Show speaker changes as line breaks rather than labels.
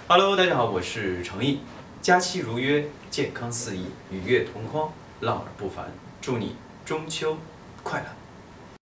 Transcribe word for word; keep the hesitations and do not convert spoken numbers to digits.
Hello，大家好，我是程毅。佳期如约，健康四溢，与月同框，浪儿不凡。祝你中秋快乐！